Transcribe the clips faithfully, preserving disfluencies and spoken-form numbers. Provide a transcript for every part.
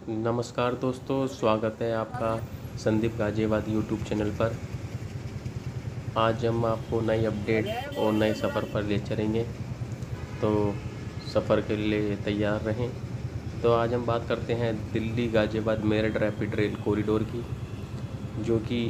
नमस्कार दोस्तों, स्वागत है आपका संदीप गाजियाबाद यूट्यूब चैनल पर। आज हम आपको नई अपडेट और नए सफ़र पर ले चलेंगे, तो सफ़र के लिए तैयार रहें। तो आज हम बात करते हैं Delhi Ghaziabad Meerut rapid rail corridor की, जो कि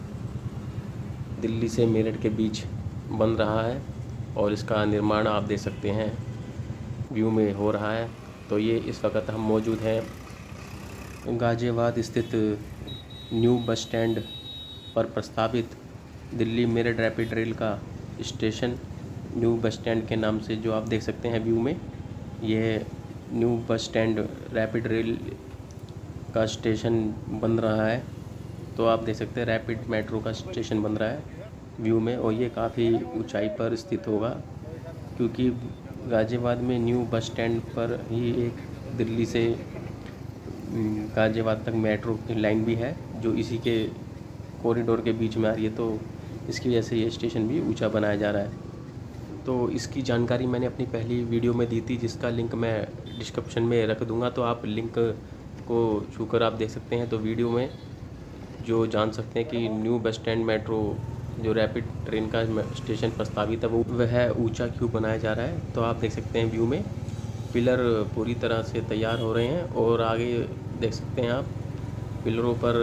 दिल्ली से मेरठ के बीच बन रहा है और इसका निर्माण आप देख सकते हैं व्यू में हो रहा है। तो ये इस वक्त हम मौजूद हैं गाजियाबाद स्थित न्यू बस स्टैंड पर प्रस्तावित दिल्ली मेरठ रैपिड रेल का स्टेशन न्यू बस स्टैंड के नाम से, जो आप देख सकते हैं व्यू में, ये new bus stand rapid rail का स्टेशन बन रहा है। तो आप देख सकते हैं रैपिड मेट्रो का स्टेशन बन रहा है व्यू में, और ये काफ़ी ऊंचाई पर स्थित होगा, क्योंकि गाजियाबाद में न्यू बस स्टैंड पर ही एक दिल्ली से गाजियाबाद तक मेट्रो की लाइन भी है, जो इसी के कॉरिडोर के बीच में आ रही है। तो इसकी वजह से ये स्टेशन भी ऊंचा बनाया जा रहा है। तो इसकी जानकारी मैंने अपनी पहली वीडियो में दी थी, जिसका लिंक मैं डिस्क्रिप्शन में रख दूंगा, तो आप लिंक को छूकर आप देख सकते हैं। तो वीडियो में जो जान सकते हैं कि न्यू बस स्टैंड मेट्रो जो रैपिड ट्रेन का स्टेशन प्रस्तावित है, वो वह ऊंचा क्यों बनाया जा रहा है। तो आप देख सकते हैं व्यू में पिलर पूरी तरह से तैयार हो रहे हैं, और आगे देख सकते हैं आप पिलरों पर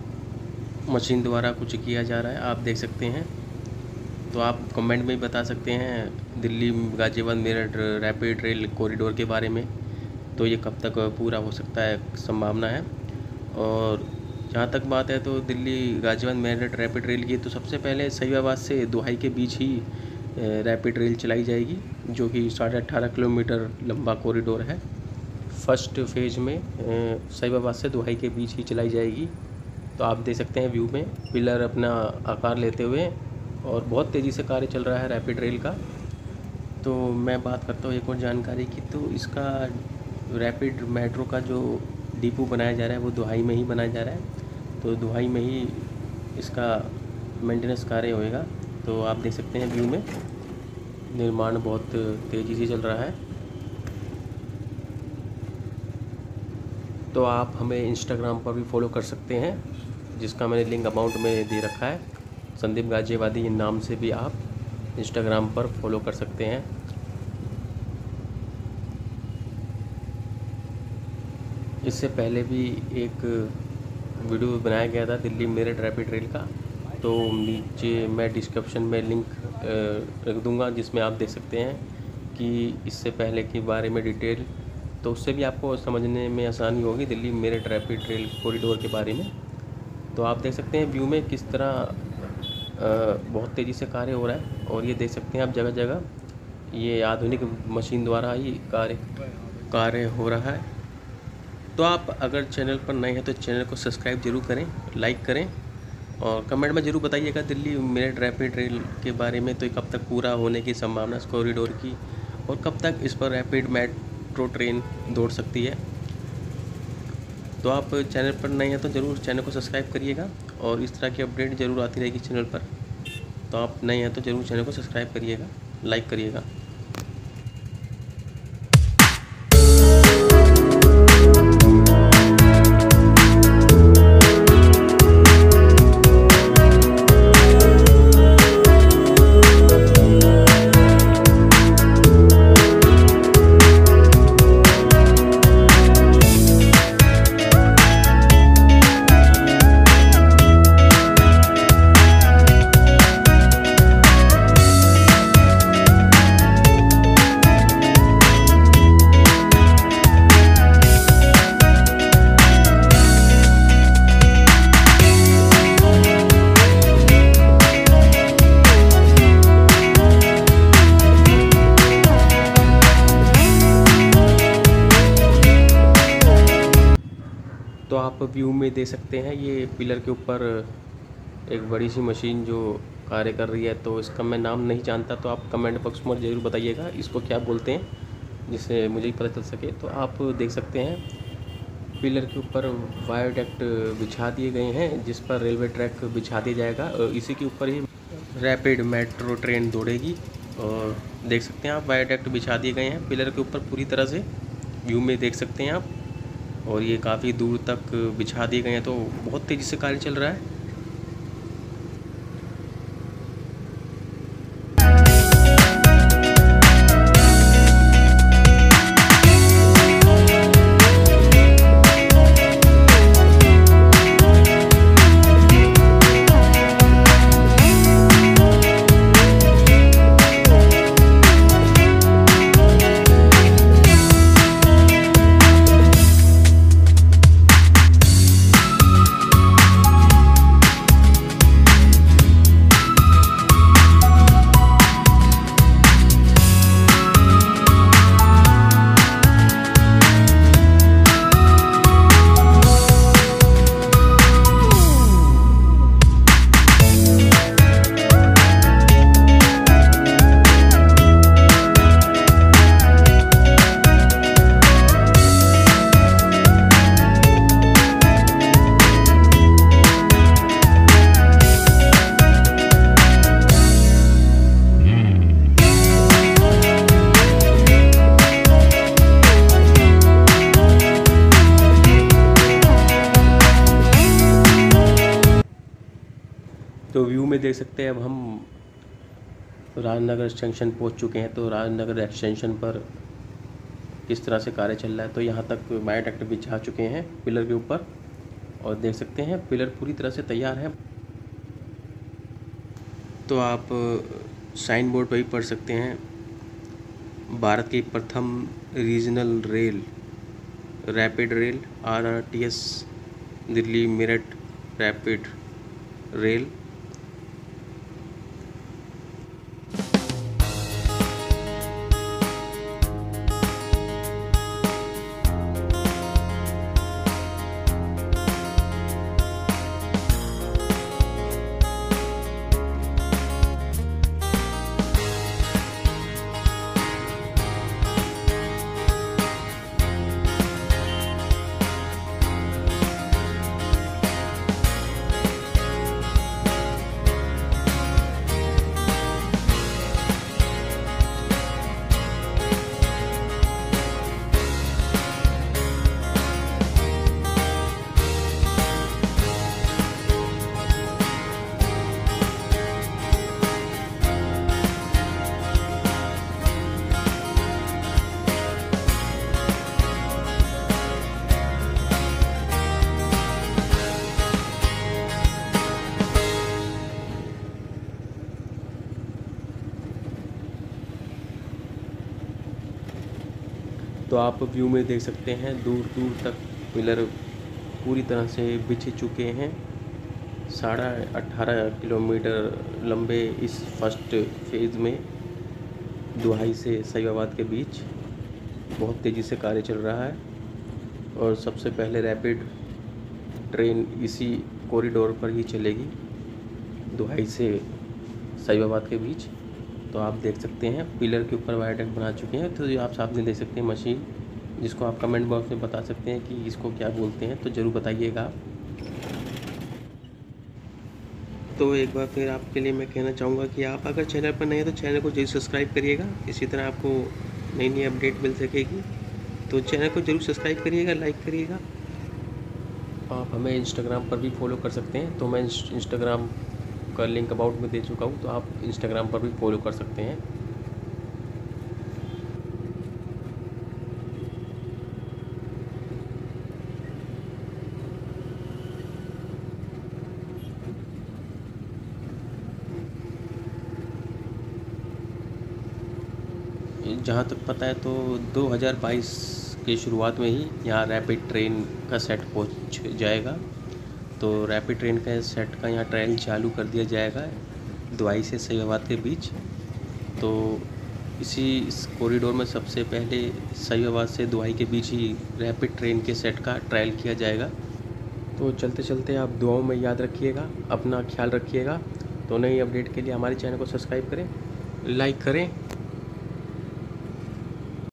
मशीन द्वारा कुछ किया जा रहा है, आप देख सकते हैं। तो आप कमेंट में बता सकते हैं Delhi Ghaziabad Meerut rapid rail corridor के बारे में, तो ये कब तक पूरा हो सकता है, संभावना है। और जहाँ तक बात है तो दिल्ली गाजियाबाद मेरठ रैपिड रेल की, तो सबसे पहले सईबाबाद से दोहाई के बीच ही रैपिड रेल चलाई जाएगी, जो कि साढ़े अट्ठारह किलोमीटर लंबा कॉरिडोर है। फर्स्ट फेज़ में सईबाबाद से दोहाई के बीच ही चलाई जाएगी। तो आप देख सकते हैं व्यू में पिलर अपना आकार लेते हुए, और बहुत तेज़ी से कार्य चल रहा है रैपिड रेल का। तो मैं बात करता हूँ एक और जानकारी की, तो इसका रैपिड मेट्रो का जो डिपो बनाया जा रहा है वो दोहाई में ही बनाया जा रहा है, तो दोहाई में ही इसका मेंटेनेंस कार्य होएगा। तो आप देख सकते हैं व्यू में निर्माण बहुत तेज़ी से चल रहा है। तो आप हमें इंस्टाग्राम पर भी फॉलो कर सकते हैं, जिसका मैंने लिंक अमाउंट में दे रखा है। संदीप गाजियाबादी नाम से भी आप इंस्टाग्राम पर फॉलो कर सकते हैं। इससे पहले भी एक वीडियो बनाया गया था दिल्ली मेरठ रैपिड रेल का, तो नीचे मैं डिस्क्रिप्शन में लिंक रख दूंगा, जिसमें आप देख सकते हैं कि इससे पहले के बारे में डिटेल, तो उससे भी आपको समझने में आसानी होगी Delhi Meerut rapid rail corridor के बारे में। तो आप देख सकते हैं व्यू में किस तरह बहुत तेज़ी से कार्य हो रहा है, और ये देख सकते हैं आप जगह जगह ये आधुनिक मशीन द्वारा ही कार्य कार्य हो रहा है। तो आप अगर चैनल पर नए हैं तो चैनल को सब्सक्राइब जरूर करें, लाइक करें, और कमेंट में ज़रूर बताइएगा दिल्ली मेरठ रैपिड रेल के बारे में, तो ये कब तक पूरा होने की संभावना इस कॉरिडोर की, और कब तक इस पर रैपिड मेट्रो ट्रेन दौड़ सकती है। तो आप चैनल पर नए हैं तो ज़रूर चैनल को सब्सक्राइब करिएगा, और इस तरह की अपडेट ज़रूर आती रहेगी चैनल पर। तो आप नए हैं तो ज़रूर चैनल को सब्सक्राइब करिएगा, लाइक करिएगा। तो आप व्यू में देख सकते हैं ये पिलर के ऊपर एक बड़ी सी मशीन जो कार्य कर रही है। तो इसका मैं नाम नहीं जानता, तो आप कमेंट बॉक्स में ज़रूर बताइएगा इसको क्या बोलते हैं, जिससे मुझे ही पता चल सके। तो आप देख सकते हैं पिलर के ऊपर वायोडक्ट बिछा दिए गए हैं, जिस पर रेलवे ट्रैक बिछा दिया जाएगा, और इसी के ऊपर ही रैपिड मेट्रो ट्रेन दौड़ेगी। और देख सकते हैं आप वायोडक्ट बिछा दिए गए हैं पिलर के ऊपर पूरी तरह से, व्यू में देख सकते हैं आप। और ये काफ़ी दूर तक बिछा दिए गए हैं, तो बहुत तेज़ी से कार्य चल रहा है। तो व्यू में देख सकते हैं अब हम राजनगर जंक्शन पहुंच चुके हैं। तो राजनगर एक्सटेंशन पर किस तरह से कार्य चल रहा है, तो यहाँ तक बायो ट्रैक्टर बिछा चुके हैं पिलर के ऊपर, और देख सकते हैं पिलर पूरी तरह से तैयार है। तो आप साइन बोर्ड पर भी पढ़ सकते हैं, भारत की प्रथम regional rail rapid rail R R T S Delhi Meerut rapid rail. तो आप व्यू में देख सकते हैं दूर दूर तक पिलर पूरी तरह से बिछ चुके हैं। साढ़े अट्ठारह किलोमीटर लंबे इस फर्स्ट फेज़ में दुहाई से सैबाबाद के बीच बहुत तेज़ी से कार्य चल रहा है। और सबसे पहले रैपिड ट्रेन इसी कॉरिडोर पर ही चलेगी, दुहाई से सैबाबाद के बीच। तो आप देख सकते हैं पिलर के ऊपर वायरडक्ट बना चुके हैं। तो आप सामने देख सकते हैं मशीन, जिसको आप कमेंट बॉक्स में बता सकते हैं कि इसको क्या बोलते हैं, तो ज़रूर बताइएगा आप। तो एक बार फिर आपके लिए मैं कहना चाहूँगा कि आप अगर चैनल पर नए हैं तो चैनल को जरूर सब्सक्राइब करिएगा, इसी तरह आपको नई नई अपडेट मिल सकेगी। तो चैनल को जरूर सब्सक्राइब करिएगा, लाइक करिएगा। आप हमें इंस्टाग्राम पर भी फॉलो कर सकते हैं, तो मैं इंस्टाग्राम का लिंक अबाउट में दे चुका हूँ, तो आप इंस्टाग्राम पर भी फॉलो कर सकते हैं। जहाँ तक पता है तो दो हज़ार बाईस की शुरुआत में ही यहाँ रैपिड ट्रेन का सेट पहुँच जाएगा। तो रैपिड ट्रेन का सेट का यहाँ ट्रायल चालू कर दिया जाएगा दुहाई से सैबाबाद के बीच। तो इसी इस कॉरिडोर में सबसे पहले सैबाबाद से दुहाई के बीच ही रैपिड ट्रेन के सेट का ट्रायल किया जाएगा। तो चलते चलते आप दुआओं में याद रखिएगा, अपना ख्याल रखिएगा। तो नई अपडेट के लिए हमारे चैनल को सब्सक्राइब करें, लाइक करें